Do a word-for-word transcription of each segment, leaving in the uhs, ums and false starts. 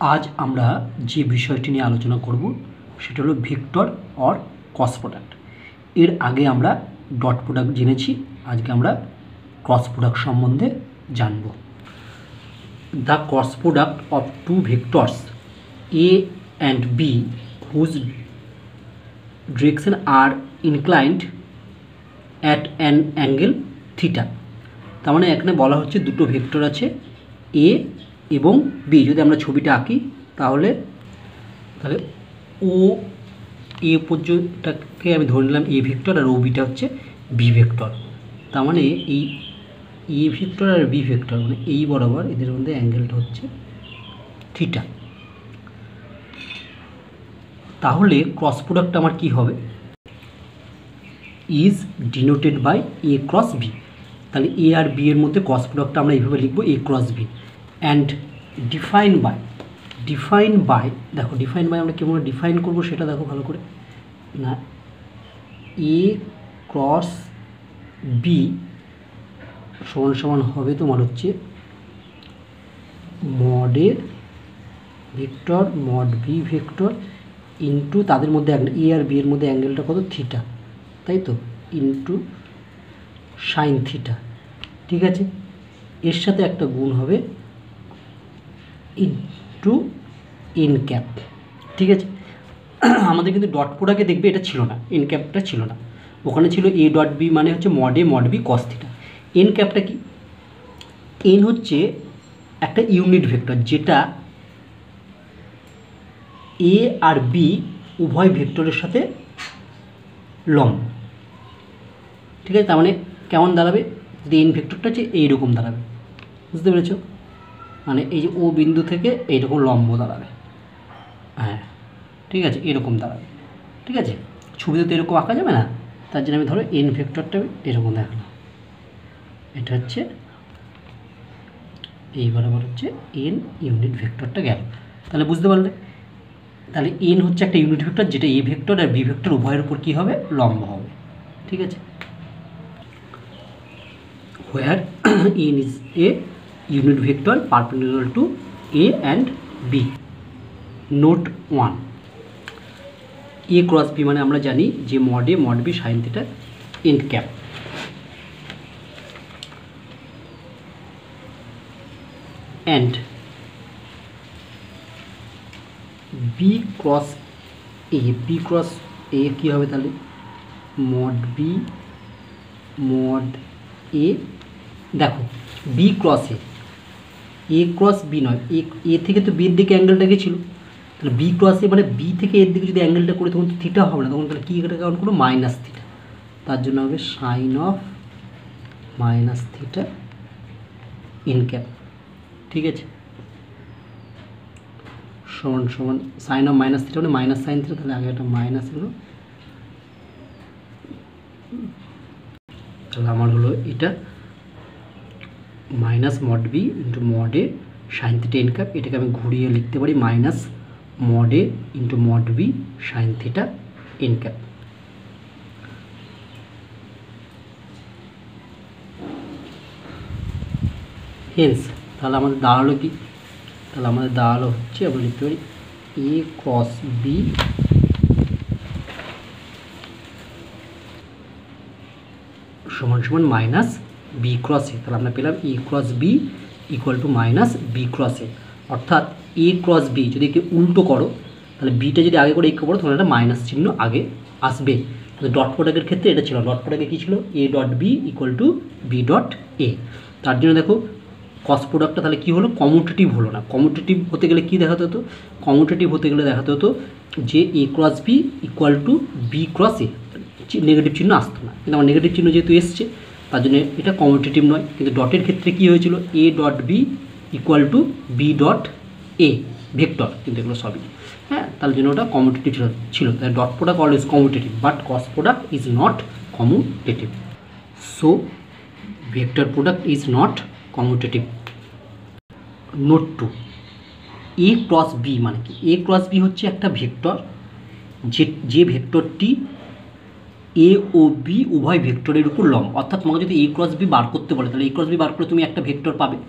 আজ আমরা যে বিষয়টি নিয়ে আলোচনা করব সেটা হলো ভেক্টর অর ক্রস প্রোডাক্ট। এর আগে আমরা ডট প্রোডাক্ট জেনেছি, আজকে আমরা ক্রস প্রোডাক্ট সম্বন্ধে জানব। The cross product of two vectors A and B whose direction are inclined at an angle theta. তার মানে এখানে বলা হচ্ছে দুটো ভেক্টর আছে এ এবং বি। যদি আমরা ছবিটা আঁকি তাহলে তাহলে ও এ পর্যন্তটাকে আমি ধরে নিলাম এ ভেক্টর, আর ও বিটা হচ্ছে বি ভেক্টর। তার মানে এই এ ভেক্টর আর বি ভেক্টর মানে এই বরাবর এদের মধ্যে অ্যাঙ্গেলটা হচ্ছে থিটা। তাহলে ক্রস প্রোডাক্ট আমার কি হবে? Is denoted by A cross B. তাহলে এ আর বি এর মধ্যে ক্রস প্রোডাক্টটা আমরা এইভাবে লিখবো A cross B. And define by define by দেখো ডিফাইন বাই আমরা কেমন ডিফাইন করবো সেটা দেখো ভালো করে না। এ ক্রস বি সমান সমান হবে তোমার হচ্ছে mod A vector mod B vector into তাদের মধ্যে এ আর বি এর মধ্যে অ্যাঙ্গেলটা কত থিটা, তাই তো, ইন্টু সাইন থিটা। ঠিক আছে, এর সাথে একটা গুণ হবে ইন্টু এন ক্যাপ। ঠিক আছে, আমাদের কিন্তু ডট প্রোডাক্টে দেখবে এটা ছিল না, এন ক্যাপটা ছিল না, ওখানে ছিল এ ডট বি মানে হচ্ছে mod A mod B cos theta. N ক্যাপটা কি? এন হচ্ছে একটা ইউনিট ভেক্টর যেটা এ আর বি উভয় ভেক্টরের সাথে লম্ব। ঠিক আছে, তার মানে কেমন দাঁড়াবে? যদি এন ভেক্টরটা হচ্ছে এইরকম দাঁড়াবে, বুঝতে পেরেছ? মানে এই যে ও বিন্দু থেকে এইরকম লম্ব দাঁড়াবে। হ্যাঁ ঠিক আছে, এরকম দাঁড়াবে। ঠিক আছে, ছবিতে তো এরকম আঁকা যাবে না, তার জন্য আমি ধরো এন ভেক্টরটা এরকম দেখালাম। এটা হচ্ছে এই বরাবর হচ্ছে এন ইউনিট ভেক্টরটা গেল। তাহলে বুঝতে পারলে? তাহলে এন হচ্ছে একটা ইউনিট ভেক্টর যেটা এ ভেক্টর আর বি ভেক্টর উভয়ের উপর কী হবে? লম্ব হবে। ঠিক আছে, where n is a unit vector perpendicular to a and b. Note one, A cross B মানে আমরা জানি যে mod A mod B sine theta N cap. And B cross A B cross A কী হবে তাহলে? Mod B mod A. দেখো B cross A, A cross B নয়, A এ থেকে তো বির দিকে অ্যাঙ্গেলটা গেছিলো, তাহলে বি ক্রস এ মানে বি থেকে এর দিকে যদি অ্যাঙ্গেলটা করে তখন তো থিটা হবে না, তখন তাহলে কী এটা কারণ করবো? Minus theta. তার জন্য হবে sine of minus theta N cap. ঠিক আছে, সমান সমান সাইন অফ মাইনাস থিটা মানে মাইনাস সাইন থিটা, তাহলে আগে একটা মাইনাস হলো, তাহলে আমার হলো এটা minus mod B into mod A sine theta N cap. এটাকে আমি ঘুরিয়ে লিখতে পারি minus mod A into mod B sine theta N cap. Hence তাহলে আমাদের দাঁড়ালো কি? তাহলে আমাদের দাঁড়ালো হচ্ছে আমরা লিখতে পারি এ ক্রস বি সমান সমান মাইনাস বি ক্রস এ। তাহলে আমরা পেলাম A cross B equal to minus B cross A. অর্থাৎ এ ক্রস বি যদি একে উল্টো করো, তাহলে বিটা যদি আগে করে একে করো তাহলে একটা মাইনাস চিহ্ন আগে আসবে। তাহলে ডট প্রোডাক্টের ক্ষেত্রে এটা ছিল, ডট প্রোডাক্টে কী ছিল? A dot B equal to B dot A. তার জন্য দেখো ক্রস প্রোডাক্টটা তাহলে কী হলো? কমিউটেটিভ হলো না। কমিউটেটিভ হতে গেলে কী দেখাতে হতো? কমিউটেটিভ হতে গেলে দেখাতে হতো যে A cross B equal to B cross A, negative চিহ্ন আসতো না, কিন্তু আমার নেগেটিভ চিহ্ন যেহেতু এসছে তার জন্য এটা কমিউটেটিভ নয়। কিন্তু ডটের ক্ষেত্রে কী হয়েছিল? A dot B equal to B dot A vector, কিন্তু এগুলো সবই হ্যাঁ, তার জন্য ওটা কমিউটেটিভ ছিল ছিল তাই dot product always commutative, but cross product is not commutative. So vector product is not commutative. Note two, A cross B মানে কি? এ ক্রস বি হচ্ছে একটা ভেক্টর যে যে ভেক্টরটি এ ও বি উভয় ভেক্টরের উপর লম্ব। অর্থাৎ তোমাকে যদি এ ক্রস বি বার করতে বলে তাহলে এ ক্রস বি বার করে তুমি একটা ভেক্টর পাবে,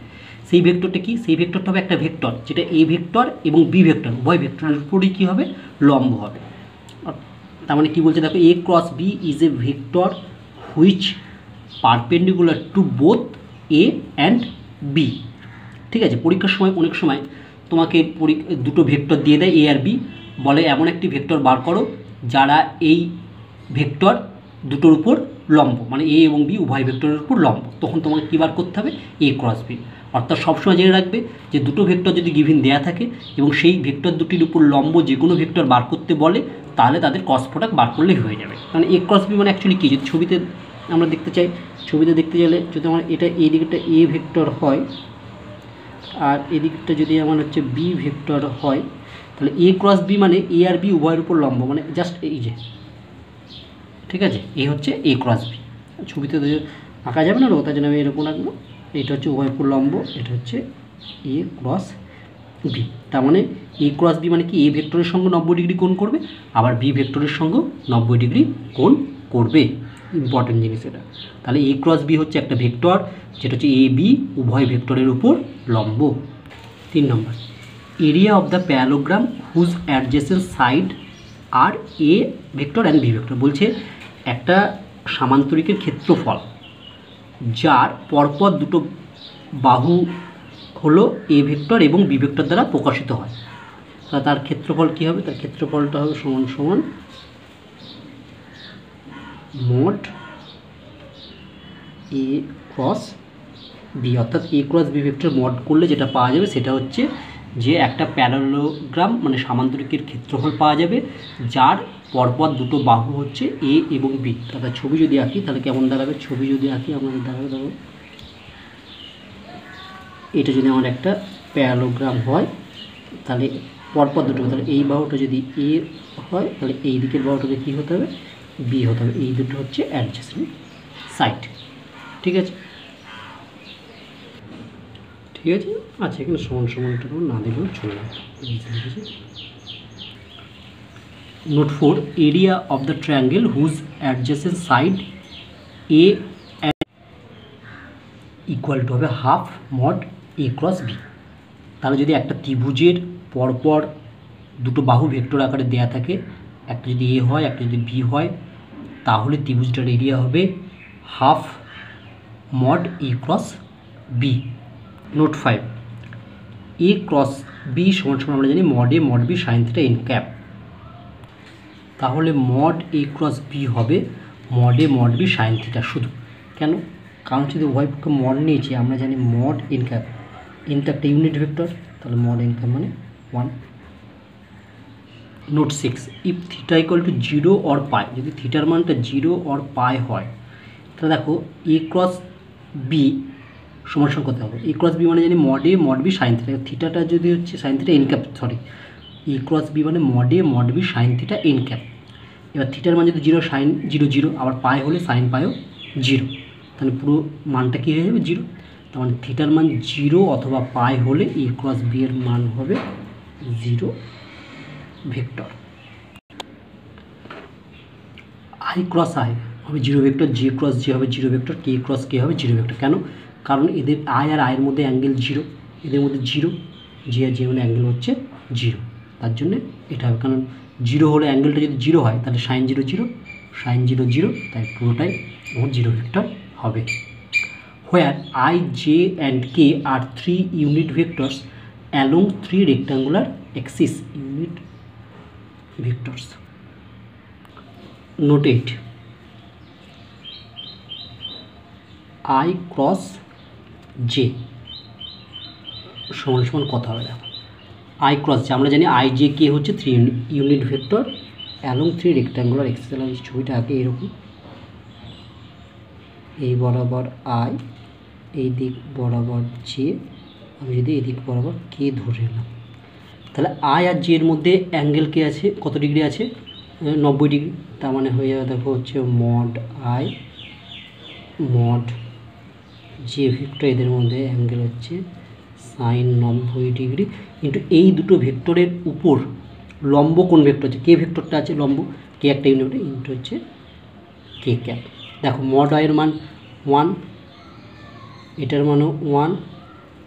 সেই ভেক্টরটা কি, সেই ভেক্টরটা হবে একটা ভেক্টর যেটা এ ভেক্টর এবং বি ভেক্টর উভয় ভেক্টরের উপরই কী হবে, লম্ব হবে। তার মানে কী বলছে দেখো, A cross B is A vector which perpendicular to both A and B. ঠিক আছে, পরীক্ষার সময় অনেক সময় তোমাকে দুটো ভেক্টর দিয়ে দেয় এ আর বি, বলে এমন একটি ভেক্টর বার করো যারা এই ভেক্টর দুটোর উপর লম্ব, মানে এ এবং বি উভয় ভেক্টরের উপর লম্ব। তখন তোমাকে কী বার করতে হবে, এ ক্রস বি। অর্থাৎ সবসময় জেনে রাখবে যে দুটো ভেক্টর যদি গিভিন দেয়া থাকে এবং সেই ভেক্টর দুটির উপর লম্ব যে কোনো ভেক্টর বার করতে বলে, তাহলে তাদের ক্রস প্রোডাক্ট বার করলেই হয়ে যাবে। মানে এ ক্রস বি মানে অ্যাকচুয়ালি কী, যদি ছবিতে আমরা দেখতে চাই, ছবিতে দেখতে গেলে যদি আমার এটা এই দিকটা এ ভেক্টর হয় আর এদিকটা যদি আমার হচ্ছে বি ভেক্টর হয়, তাহলে এ ক্রস বি মানে এ আর বি উভয়ের উপর লম্ব, মানে জাস্ট এই যে, ঠিক আছে, এই হচ্ছে এ ক্রস বি। ছবিতে আঁকা যাবে না, তার জন্য আমি এরকম রাখবো। এটা হচ্ছে উভয়ের উপর লম্ব, এটা হচ্ছে এ ক্রস বি। তার মানে এ ক্রস বি মানে কি, এ ভেক্টরের সঙ্গে নব্বই ডিগ্রি কোণ করবে, আবার বি ভেক্টরের সঙ্গেও নব্বই ডিগ্রি কোণ করবে। ইম্পর্টেন্ট জিনিস এটা। তাহলে এ ক্রস বি হচ্ছে একটা ভেক্টর যেটা হচ্ছে এ বি উভয় ভেক্টরের উপর লম্ব। তিন নম্বর, area of the parallelogram whose adjacent side are A vector and B vector. বলছে একটা সামান্তরিকের ক্ষেত্রফল যার পরপর দুটো বাহু হলো এ ভেক্টর এবং বি ভেক্টর দ্বারা প্রকাশিত হয়, তাহলে তার ক্ষেত্রফল কী হবে, তার ক্ষেত্রফলটা হবে সমান সমান মোট এ ক্রস বি। অর্থাৎ A cross B vector mod করলে যেটা পাওয়া যাবে সেটা হচ্ছে যে একটা প্যারালোগ্রাম মানে সামান্তরিকের ক্ষেত্রফল পাওয়া যাবে যার পরপর দুটো বাহু হচ্ছে এ এবং বি। তাহলে ছবি যদি আঁকি তাহলে কেমন দাঁড়াবে, ছবি যদি আঁকি আমাদের দাঁড়াবে, ধরো এটা যদি আমার একটা প্যারালোগ্রাম হয় তাহলে পরপর দুটো, তাহলে এই বাহুটা যদি এ হয় তাহলে এই দিকের বাহুটাকে কী হতে হবে, বি হতে হবে। এই দুটো হচ্ছে অ্যাডজেসেন্ট সাইড। ঠিক আছে, ঠিক আছে, আচ্ছা এখানে সমান সমানটা না দিলেও চলে যাবে। Note four, area of the triangle whose adjacent side A equal to হবে half mod A cross B. তাহলে যদি একটা ত্রিভুজের পরপর দুটো বাহু ভেক্টর আকারে দেয়া থাকে, একটা যদি এ হয় একটা যদি বি হয়, তাহলে ত্রিভুজটার এরিয়া হবে half mod A cross B. Note five, A cross B সমান সমান আমরা জানি mod A mod B sine theta N cap. তাহলে মড এ ক্রস বি হবে mod A mod B sine theta শুধু। কেন, কারণ যদি উভয় পক্ষে মড নিয়েছি, আমরা জানি মড এন ক্যাপ, এনটা একটা ইউনিট ভেক্টর, তাহলে মড এন ক্যাপ মানে one. Note six, if theta equal to zero or pi, যদি থিটার মানটা জিরো অর পাই হয় তাহলে দেখো এ ক্রস বি সমান সমান করতে হবে। এ ক্রস বি মানে জানি mod A mod B sine theta, থিটাটা যদি হচ্ছে sine theta N cap, sorry A cross B মানে mod A mod B sine theta N cap. এবার থিটার মান যদি জিরো, সাইন জিরো জিরো, আবার পাই হলে সাইন পাইও জিরো, তাহলে পুরো মানটা কী হয়ে যাবে, জিরো। তার মানে থিটার মান জিরো অথবা পাই হলে এ ক্রস বি এর মান হবে zero vector. I cross I হবে zero vector, J cross J হবে zero vector, K cross K হবে জিরো ভেক্টর। কেন, কারণ এদের আই আর আয়ের মধ্যে অ্যাঙ্গেল জিরো, এদের মধ্যে জিরো, জে আর জে মানে অ্যাঙ্গেল হচ্ছে জিরো, তার জন্যে এটা হবে। কারণ জিরো হলে অ্যাঙ্গেলটা যদি জিরো হয় তাহলে sine zero zero, sine zero zero, তাই পুরোটাই ওর জিরো ভেক্টর হবে। Where I J and K are three unit vectors along three rectangular axis, unit vectors. Note eight, I cross J সমান সমান কথা হবে। দেখো আই ক্রস জে আমরা জানি আই জে কে হচ্ছে three unit vector along three rectangular axis. এই ছবিটা আগে এরকম, এই বরাবর আই, এই দিক বরাবর জে, আমি যদি এদিক বরাবর কে ধরে নিলাম, তাহলে আই আর জে এর মধ্যে অ্যাঙ্গেল কে আছে, কত ডিগ্রি আছে, নব্বই ডিগ্রি। তার মানে হয়ে যাবে দেখো হচ্ছে mod I mod J vector, এদের মধ্যে অ্যাঙ্গেল হচ্ছে সাইন নব্বই ডিগ্রি কিন্তু এই দুটো ভেক্টরের উপর লম্ব কোন ভেক্টর আছে, কে ভেক্টরটা আছে লম্ব, কে একটা ইউনিট ইন্টু হচ্ছে কে ক্যাপ। দেখো মড আয়ের মান ওয়ান, এটার মানও ওয়ান,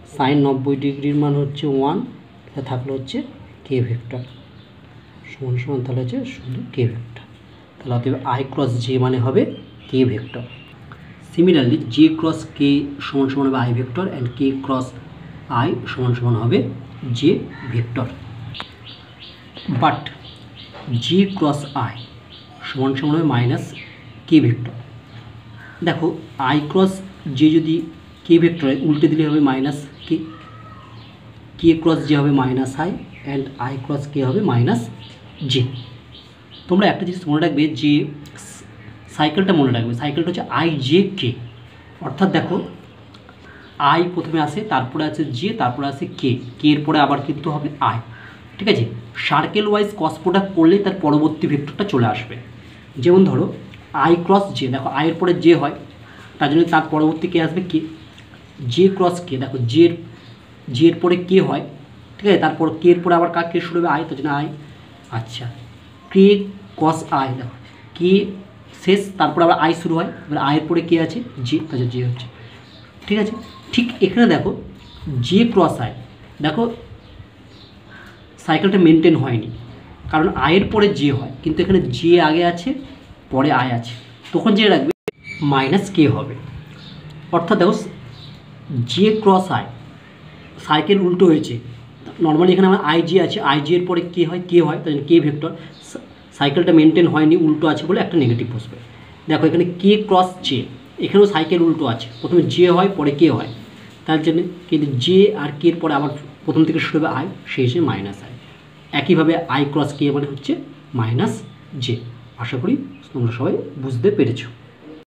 সাইন নব্বই ডিগ্রির মান হচ্ছে ওয়ান, থাকলে হচ্ছে কে ভেক্টর সমান সমান তাহলে হচ্ছে শুধু কে ভেক্টর। তাহলে অতএব আই ক্রস জে মানে হবে K vector. Similarly J cross K সমান সমান হবে I vector and K cross I সমান সমান হবে J vector. But J cross I সমান সমান হবে মাইনাস কে ভেক্টর। দেখো আই ক্রস জে যদি কে ভেক্টর হয় উল্টে দিলে হবে minus K, K cross J হবে minus I and I cross K হবে মাইনাস জে। তোমরা একটা জিনিস মনে রাখবে যে সাইকেলটা মনে রাখবে, সাইকেলটা হচ্ছে আই জে কে, অর্থাৎ দেখো আই প্রথমে আসে, তারপরে আছে জে, তারপরে আছে কে, কে এর পরে আবার কিন্তু হবে আই, ঠিক আছে। সার্কেল ওয়াইজ ক্রস প্রোডাক্ট করলে তার পরবর্তী ভেক্টরটা চলে আসবে। যেমন ধরো আই ক্রস জে, দেখো আই এর পরে জে হয়, তার জন্য তার পরবর্তী কে আসবে কে। জে ক্রস কে, দেখো জের জের পরে কে হয়, ঠিক আছে, তারপর কে এর পরে আবার কার কে শুরু হবে আই, তার জন্য আই। আচ্ছা কে কস আই, দেখো কে শেষ, তারপর আবার আই শুরু হয়, এবার আয়ের পরে কে আছে জে, আচ্ছা জে হচ্ছে, ঠিক আছে। ঠিক এখানে দেখো জে ক্রস আই, দেখো সাইকেলটা মেনটেন হয়নি, কারণ আয়ের পরে জে হয়, কিন্তু এখানে জে আগে আছে পরে আয় আছে, তখন যে রাখবে মাইনাস কে হবে। অর্থাৎ দেখো জে ক্রস আই সাইকেল উল্টো হয়েছে, নর্মালি এখানে আমার আই জি আছে, আই জি এর পরে কে হয় কে হয়, তাই জন্য কে ভেক্টর, সাইকেলটা মেনটেন হয়নি উল্টো আছে বলে একটা নেগেটিভ বসবে। দেখো এখানে কে ক্রস জে, এখানেও সাইকেল উল্টো আছে, প্রথমে জে হয় পরে কে হয়, তার জন্য কিন্তু জে আর কে এর পরে আবার প্রথম থেকে শুরু হবে আই, সেই হিসেবে মাইনাস আই। একইভাবে আই ক্রস কে মানে হচ্ছে মাইনাস জে। আশা করি তোমরা সবাই বুঝতে পেরেছো।